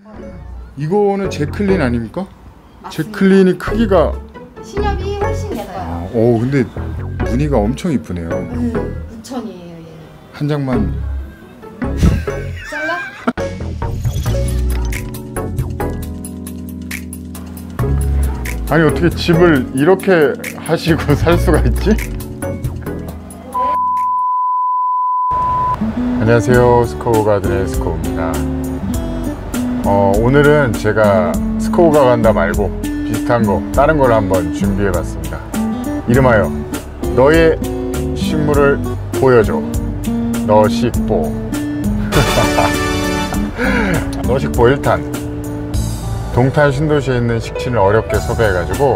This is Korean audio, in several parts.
이거는 제클린 아닙니까? 맞습니다. 제클린이 크기가 신엽이 훨씬 예뻐요. 오 근데 무늬가 엄청 이쁘네요. 부천이에요 얘는. 한 장만. 잘라? 아니 어떻게 집을 이렇게 하시고 살 수가 있지? 안녕하세요, 스코우 가든의 스코우입니다. 오늘은 제가 스코우가 간다 말고 비슷한 거 다른 걸 한번 준비해 봤습니다. 이름하여 너의 식물을 보여줘 너식보. 너식보 1탄 동탄 신도시에 있는 식친을 어렵게 섭외해 가지고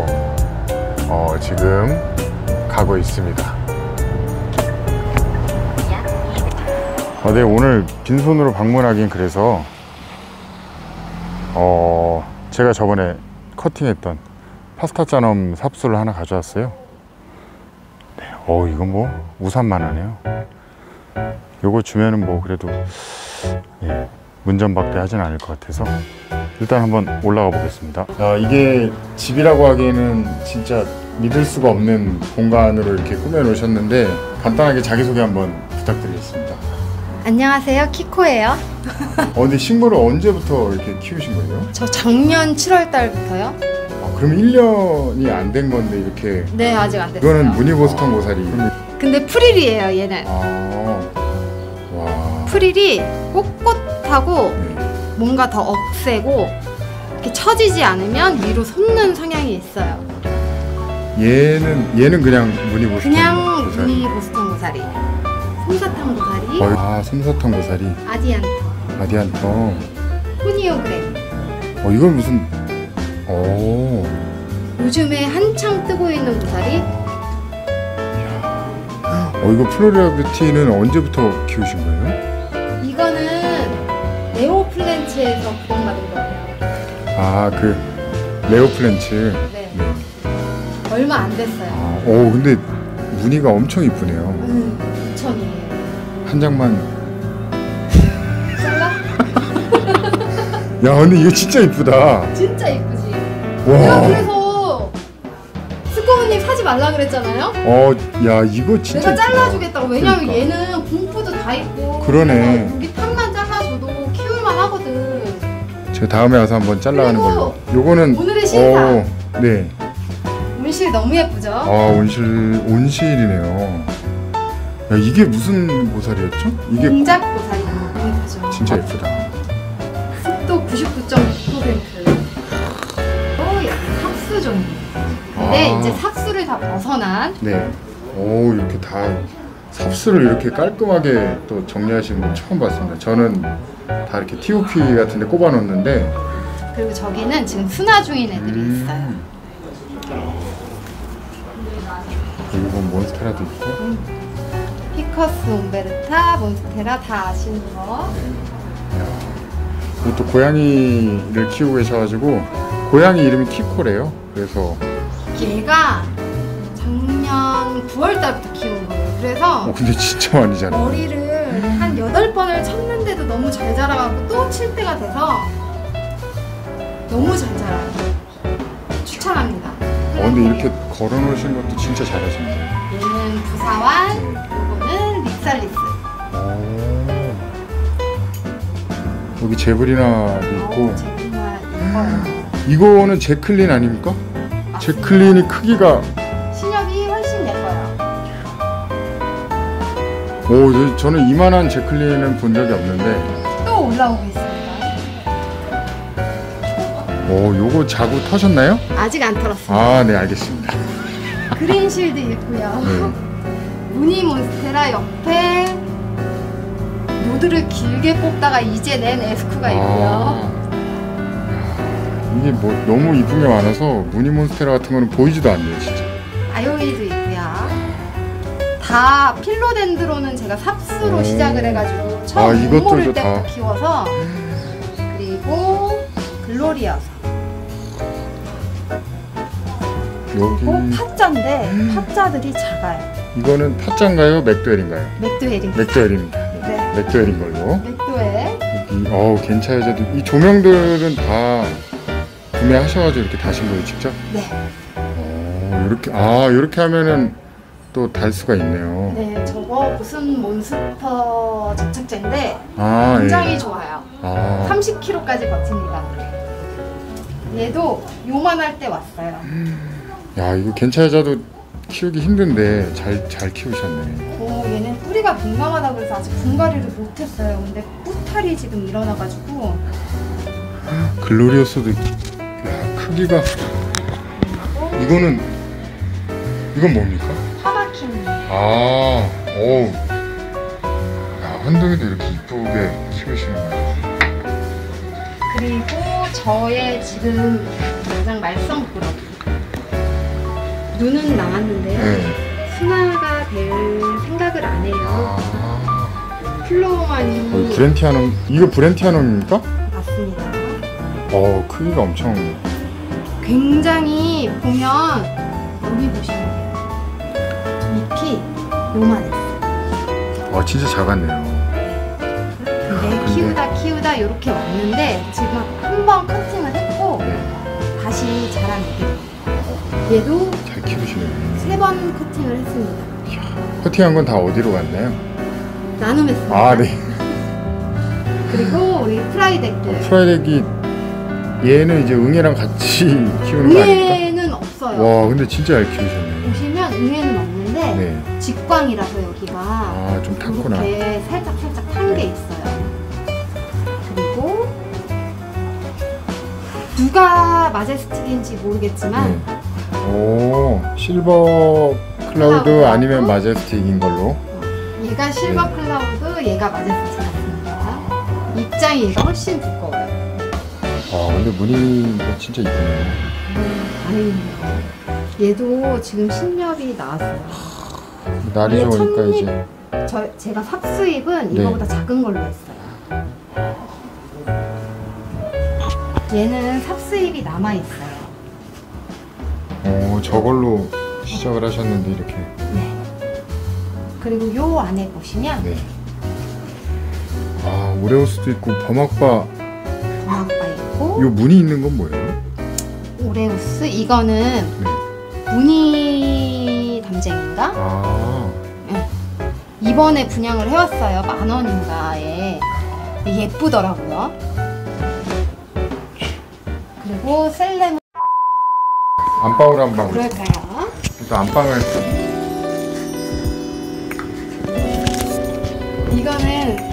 지금 가고 있습니다. 네, 오늘 빈손으로 방문하긴 그래서 제가 저번에 커팅했던 파스타 짜놈 삽수를 하나 가져왔어요. 네, 이건 뭐 우산만 하네요. 요거 주면은 뭐 그래도 문전박대 하진 않을 것 같아서 일단 한번 올라가 보겠습니다. 이게 집이라고 하기에는 진짜 믿을 수가 없는 공간으로 이렇게 꾸며 놓으셨는데 간단하게 자기소개 한번 부탁드리겠습니다. 안녕하세요, 키코예요. 근데 식물을 언제부터 이렇게 키우신 거예요? 저 작년 7월 달부터요. 그럼 1년이 안 된 건데 이렇게. 네, 아직 안 됐어요. 이거는 무늬보스턴 고사리. 근데 프릴이에요 얘는. 와. 프릴이 꼿꼿하고 네. 뭔가 더 억세고 이렇게 처지지 않으면 위로 솟는 성향이 있어요. 얘는 그냥 무늬보스턴 그냥 고사리. 무늬 보스턴 고사리, 솜사탕 고사리, 솜사탕 고사리, 아디안터, 아디안터, 후니오그램. 이건 무슨 요즘에 한창 뜨고 있는 고사리. 이거 플로리아 뷰티는 언제부터 키우신 거예요? 이거는 네오플랜츠에서 구성받은 거예요. 그 레오플랜츠. 네. 얼마 안 됐어요. 근데 무늬가 엄청 이쁘네요. 부천이에요. 한 장만. 잘라? 야, 근데 이거 진짜 이쁘다. 진짜 이쁘지? 와. 내가 그래서 스코우님 사지 말라 그랬잖아요? 야, 이거 진짜 내가 이쁘다. 잘라주겠다고. 왜냐면 그러니까. 얘는 공푸도 다 있고. 그러네. 여기 탑만 잘라줘도 키울만 하거든. 제가 다음에 와서 한번 잘라가는 그리고 걸로. 요거는 오늘의 신상. 네. 온실 너무 예쁘죠? 온실이네요. 야, 이게 무슨 고사리였죠? 이게 공작 고사리 너무 예쁘죠? 진짜 예쁘다. 습도 99.6%. 여기 삽수종이에요. 근데 이제 삽수를 다 벗어난. 네. 이렇게 다 삽수를 이렇게 깔끔하게 또 정리하시는 건 처음 봤습니다. 저는 다 이렇게 TOP 같은 데 꼽아 놓는데. 그리고 저기는 지금 순화 중인 애들이 있어요. 이건 몬스테라도 있고. 피커스, 옴베르타, 몬스테라 다 아시는 거. 또 고양이를 키우고 계셔가지고 고양이 이름이 키코래요. 그래서 얘가 작년 9월 달부터 키운 거예요. 그래서 근데 진짜 많이 자라요. 머리를 한 8번을 쳤는데도 너무 잘 자라가고 또 칠 때가 돼서 너무 잘 자라요. 추천합니다. 근데 이렇게 걸어놓으신 것도 진짜 잘하십니다. 얘는 부사완, 요거는 립살리스. 여기 제브리나도 있고. 정말 예뻐요. 이거는 제클린 아닙니까? 맞습니다. 제클린이 크기가 신엽이 훨씬 예뻐요. 저는 이만한 제클린은 본 적이 없는데. 또 올라오고 있습니다. 요거 자구 터셨나요? 아직 안 털었습니다. 네, 알겠습니다. 그린실드 있고요. 무늬 몬스테라 옆에 노드를 길게 뽑다가 이제 낸 에스쿠가 있고요. 이게 뭐 너무 이쁜 게 많아서 무늬 몬스테라 같은 거는 보이지도 않네요, 진짜. 아요이도 있고요. 다 필로덴드로는 제가 삽수로 시작을 해가지고 처음 못 이것들도 모를 다. 때부터 키워서. 그리고 글로리아사. 여기 팥자인데 팥자들이 작아요. 이거는 팥자인가요? 맥도웰인가요? 맥도웰입니다. 맥도웰입니다. 네. 맥도웰인 걸로. 맥도웰. 괜찮아져도 이 조명들은 다 구매하셔가지고 이렇게 다신 거예요, 직접? 네. 이렇게 하면은 또 달 수가 있네요. 네, 저거 무슨 몬스터 접착제인데 아, 굉장히 예. 좋아요. 아, 30kg까지 버팁니다. 얘도 요만할 때 왔어요. 야, 이거 괜찮아져도 키우기 힘든데 잘 키우셨네. 얘는 뿌리가 민감하다 그래서 아직 분갈이를 못했어요. 근데 뿌탈이 지금 일어나가지고 글로리오스도, 야, 크기가. 이건 뭡니까? 파마킨. 야, 한동이도 이렇게 이쁘게 키우시는 거예요. 그리고 저의 지금 가장 말썽꾸러기. 눈은 나왔는데요. 네. 순화가 될 생각을 안 해요. 플로우만이 브렌티아놈, 이거 브렌티아놈입니까? 맞습니다. 크기가 엄청. 굉장히 보면 여기 보시면 돼요. 잎이 요만했어요. 진짜 작았네요. 근데 키우다 이렇게 왔는데 지금 한 번 커팅을 했고 네. 다시 자라내게. 얘도 잘 키우시네요. 3번 커팅을 했습니다. 커팅한 건 다 어디로 갔나요? 나눔했습니다. 네. 그리고 우리 프라이덱들. 프라이덱이 얘는 이제 응애랑 같이 키우는 거 아닙니까? 응애는 없어요. 와, 근데 진짜 잘 키우셨네. 보시면 응애는 없는데 네. 직광이라서 여기가 좀 탔구나. 이렇게 살짝 탄 게 있어요. 그리고 누가 마제스틱인지 모르겠지만 실버 클라우드 클라우드. 아니면 마제스틱인 걸로. 얘가 실버 클라우드, 얘가 마제스틱 같습니다. 입장이 얘가 훨씬 두꺼워요. 근데 무늬가 진짜 이쁘네요. 아닙니다. 얘도 지금 신엽이 나왔어요. 날이 얘 좋으니까 첫입. 이제. 제가 삽수입은 네. 이거보다 작은 걸로 했어요. 얘는 삽수입이 남아있어요. 저걸로 시작을 하셨는데 이렇게. 네. 그리고 요 안에 보시면 네. 오레오스도 있고 범악바. 광학바 있고 요 무늬 있는 건 뭐예요? 오레우스 이거는 네. 무늬 담쟁인가? 이번에 분양을 해왔어요. 10,000원인가에. 예쁘더라고요. 그리고 셀레몬 안방으로 한방. 그럴까요? 일단 안방을. 이거는